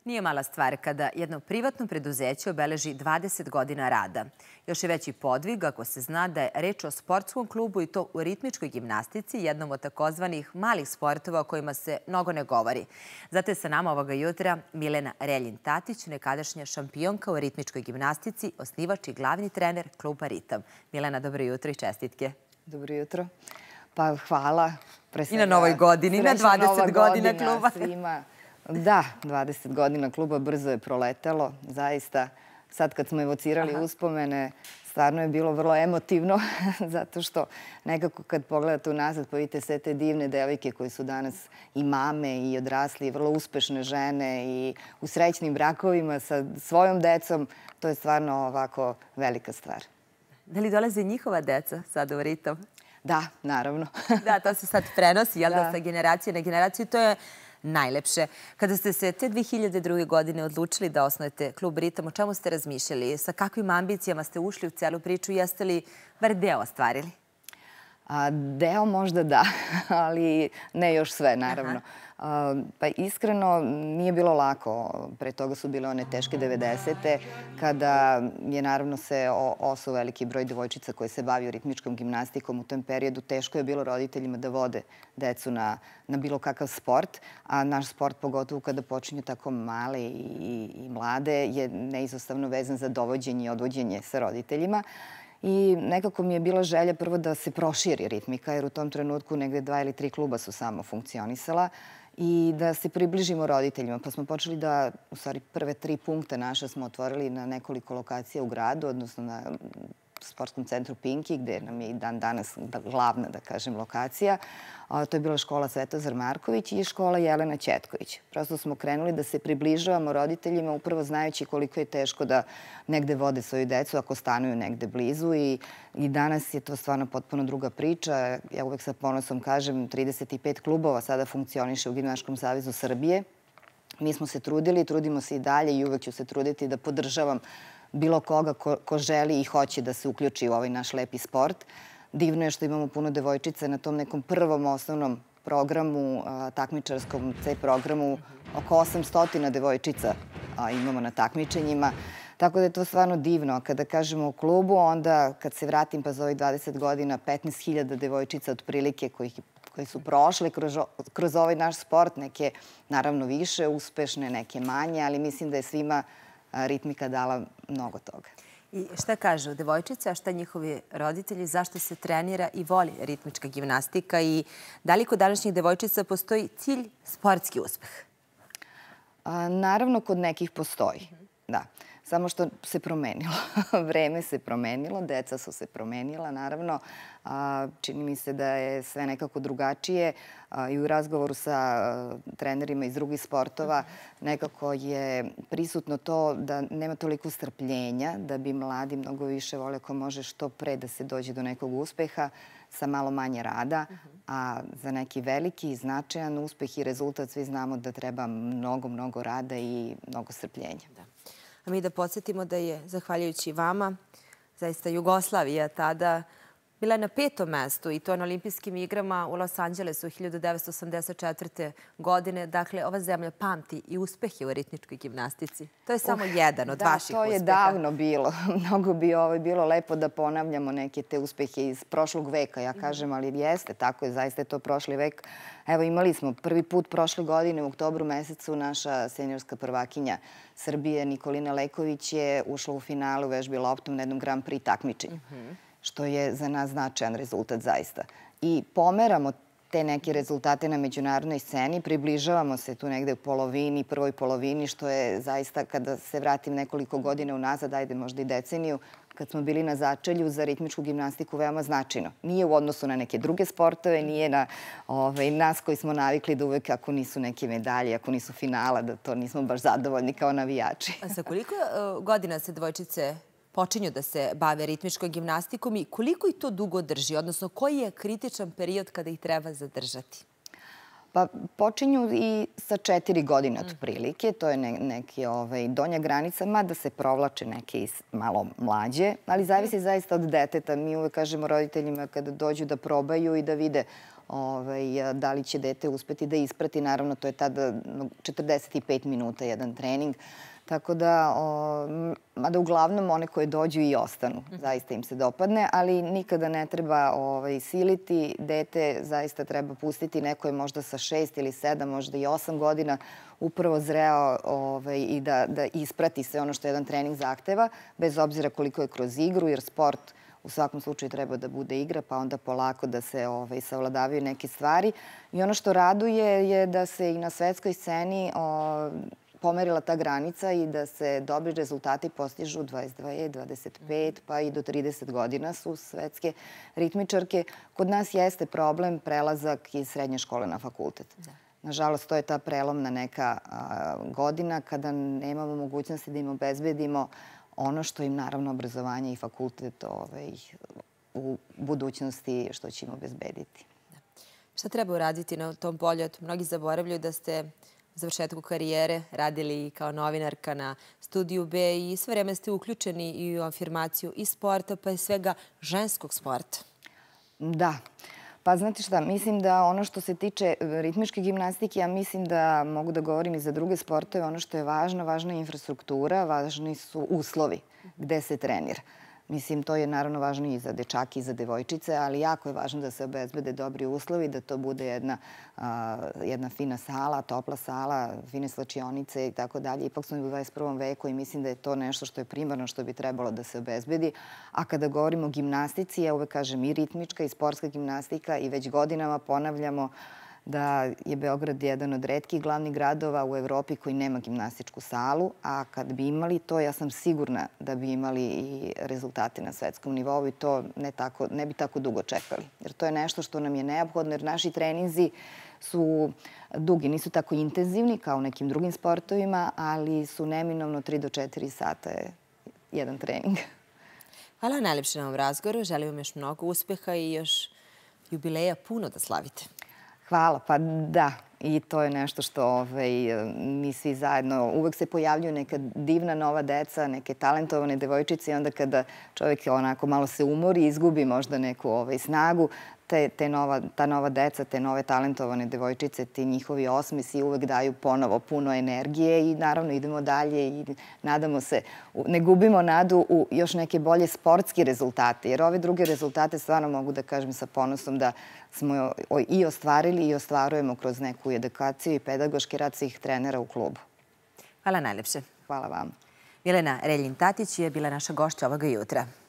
Nije mala stvar kada jedno privatno preduzeće obeleži 20 godina rada. Još je veći podvig ako se zna da je reč o sportskom klubu i to u ritmičkoj gimnastici, jednom od takozvanih malih sportova o kojima se mnogo ne govori. Zato je sa nama ovoga jutra Milena Reljin-Tatić, nekadašnja šampionka u ritmičkoj gimnastici, osnivač i glavni trener kluba Ritam. Milena, dobro jutro i čestitke. Dobro jutro. Pa hvala. I na novoj godini, na 20 godina kluba. Svima. Da, 20 godina kluba brzo je proletelo, zaista. Sad kad smo evocirali uspomene, stvarno je bilo vrlo emotivno, zato što nekako kad pogledate unazad pa vidite sve te divne devojke koje su danas i mame i odrasli, i vrlo uspešne žene i u srećnim brakovima sa svojom decom, to je stvarno ovako velika stvar. Da li dolaze njihova deca sada u Ritam? Da, naravno. Da, to se sad prenosi, jel da, sa generacije na generaciju. To je najlepše. Kada ste se te 2002. godine odlučili da osnovete klub Ritam, o čemu ste razmišljali? Sa kakvim ambicijama ste ušli u celu priču? Jeste li bar deo ostvarili? Deo možda da, ali ne još sve, naravno. Pa iskreno nije bilo lako. Pre toga su bile one teške 90. kada je naravno se osuo veliki broj devojčica koje se bavio ritmičkom gimnastikom. U tom periodu teško je bilo roditeljima da vode decu na bilo kakav sport, a naš sport, pogotovo kada počinju tako male i mlade, je neizostavno vezan za dovođenje i odvođenje sa roditeljima. I nekako mi je bila želja prvo da se proširi ritmika, jer u tom trenutku negde 2 ili 3 kluba su samo funkcionisala i da se približimo roditeljima. Pa smo počeli da, u stvari, prve 3 punkta naše smo otvorili na nekoliko lokacija u gradu, odnosno na sportskom centru Pinki, gde nam je i dan danas glavna, da kažem, lokacija. To je bila škola Svetozar Marković i škola Jelena Ćetković. Prosto smo krenuli da se približavamo roditeljima, upravo znajući koliko je teško da negde vode svoju decu ako stanuju negde blizu. I danas je to stvarno potpuno druga priča. Ja uvek sa ponosom kažem, 35 klubova sada funkcioniše u Gimnastičkom savezu Srbije. Mi smo se trudili, trudimo se i dalje i uvek ću se truditi da podržavam bilo koga ko želi i hoće da se uključi u ovaj naš lepi sport. Divno je što imamo puno devojčica na tom nekom prvom osnovnom programu, takmičarskom C programu. Oko 800 devojčica imamo na takmičenjima. Tako da je to stvarno divno. Kada kažemo u klubu, onda kad se vratim pa za ovih 20 godina, 15.000 devojčica otprilike koji su prošle kroz ovaj naš sport. Neke naravno više uspešne, neke manje, ali mislim da je svima ritmika dala mnogo toga. I šta kažu devojčice, a šta njihovi roditelji, zašto se trenira i voli ritmička gimnastika i da li kod današnjih devojčica postoji cilj sportski uspeh? Naravno, kod nekih postoji, da. Samo što se promenilo. Vreme se promenilo, deca su se promenila, naravno. Čini mi se da je sve nekako drugačije i u razgovoru sa trenerima iz drugih sportova nekako je prisutno to da nema toliko strpljenja, da bi mladi mnogo više vole ako može što pre da se dođe do nekog uspeha sa malo manje rada, a za neki veliki i značajan uspeh i rezultat svi znamo da treba mnogo, mnogo rada i mnogo strpljenja. A mi da podsjetimo da je, zahvaljujući vama, zaista Jugoslavija tada bila na 5. mestu i to na olimpijskim igrama u Los Angelesu 1984. godine. Dakle, ova zemlja pamti i uspehe u ritmičkoj gimnastici. To je samo jedan od vaših uspeha. Da, to je davno bilo. Mnogo bi bilo lepo da ponavljamo neke te uspehe iz prošlog veka, ja kažem, ali jeste, tako je, zaista je to prošli vek. Evo, imali smo prvi put prošle godine u oktobru mesecu naša seniorska prvakinja Srbije Nikolina Leković je ušla u finalu vežbi loptom na jednom Grand Prix takmičenju, što je za nas značajan rezultat zaista. I pomeramo te neke rezultate na međunarodnoj sceni, približavamo se tu negde u polovini, prvoj polovini, što je zaista, kada se vratim nekoliko godina unazad, ajde možda i deceniju, kad smo bili na začelju za ritmičku gimnastiku veoma značajno. Nije u odnosu na neke druge sportove, nije na nas koji smo navikli da uvek ako nisu neke medalje, ako nisu finala, da to nismo baš zadovoljni kao navijači. A sa koliko godina se devojčice počinju da se bave ritmičkom gimnastikom i koliko ih to dugo drži? Odnosno, koji je kritičan period kada ih treba zadržati? Pa počinju i sa 4 godine otprilike. To je neki donja granica, mada se provlače neke malo mlađe, ali zavisi zaista od deteta. Mi uvek kažemo roditeljima kada dođu da probaju i da vide da li će dete uspeti da isprati. Naravno, to je tada 45 minuta jedan trening. Tako da, mada uglavnom one koje dođu i ostanu, zaista im se dopadne, ali nikada ne treba siliti. Dete zaista treba pustiti, neko je možda sa 6 ili 7, možda i 8 godina upravo zreo i da isprati sve ono što jedan trening zahteva, bez obzira koliko je kroz igru, jer sport u svakom slučaju treba da bude igra, pa onda polako da se savladavaju neke stvari. I ono što raduje je da se i na svetskoj sceni pomerila ta granica i da se dobri rezultati postižu 22, 25, pa i do 30 godina su svetske ritmičarke. Kod nas jeste problem prelazak iz srednje škole na fakultet. Nažalost, to je ta prelomna neka godina kada nemamo mogućnosti da im obezbedimo ono što im, naravno, obrazovanje i fakultet u budućnosti što će im obezbediti. Šta treba uraditi na tom polju? Mnogi zaboravljaju da ste u završetku karijere radili kao novinarka na Studiju B i sve vreme ste uključeni i u afirmaciju i sporta, pa i svega ženskog sporta. Da. Pa znate šta, mislim da ono što se tiče ritmičke gimnastike, ja mislim da mogu da govorim i za druge sportove, ono što je važno, važna je infrastruktura, važni su uslovi gde se trenira. Mislim, to je naravno važno i za dečake i za devojčice, ali jako je važno da se obezbede dobri uslovi, da to bude jedna fina sala, topla sala, fine slačionice i tako dalje. Ipak smo u 21. veku i mislim da je to nešto što je primarno što bi trebalo da se obezbedi. A kada govorimo o gimnastici, ja uvek kažem i ritmička i sportska gimnastika i već godinama ponavljamo da je Beograd jedan od retkih glavnih gradova u Evropi koji nema gimnastičku salu, a kad bi imali to, ja sam sigurna da bi imali i rezultate na svetskom nivou i to ne bi tako dugo čekali. Jer to je nešto što nam je neophodno, jer naši treninzi su dugi, nisu tako intenzivni kao u nekim drugim sportovima, ali su neminovno 3 do 4 sata je jedan trening. Hvala najlepše na ovom razgovoru. Želim vam još mnogo uspeha i još jubileja puno da slavite. Hvala, pa da. I to je nešto što mi svi zajedno, uvek se pojavljuju neka divna nova deca, neke talentovane devojčice i onda kada čovjek onako malo se umori, izgubi možda neku snagu, ta nova deca, te nove talentovane devojčice, ti njihovi osmesi uvek daju ponovo puno energije i naravno idemo dalje i nadamo se, ne gubimo nadu u još neke bolje sportske rezultate, jer ove druge rezultate stvarno mogu da kažem sa ponosom da smo i ostvarili i ostvarujemo kroz neku edukaciju i pedagoški rad svih trenera u klubu. Hvala najlepše. Hvala vam. Milena Reljin-Tatić je bila naša gošća ovoga jutra.